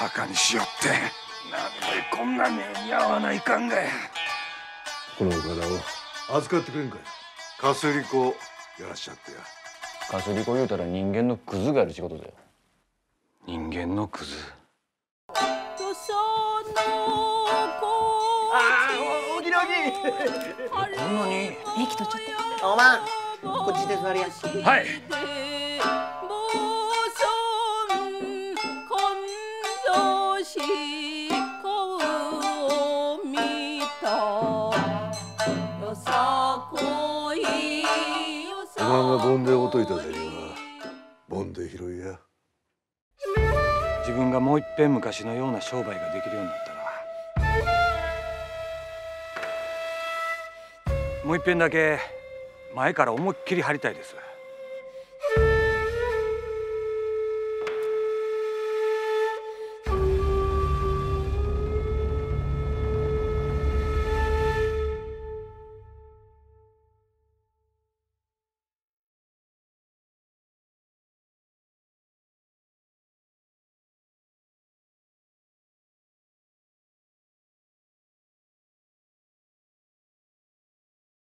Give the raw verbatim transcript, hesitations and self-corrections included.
バカにしよってなんでこんな目に遭わないかんがや。 このお金を預かってくれんかよ。かすり子やらしちゃってや。 かすり子言うたら人間のクズがやる仕事だよ。 人間のクズ。 ああ、おぎのぎ。 こんなに駅取っちゃって。 おまん、こっちで座りや。 はい。 おまんがボンでおといた銭はボンで拾いや。 自分がもう一遍昔のような商売ができるようになったらもう一遍だけ前から思いっきり張りたいです。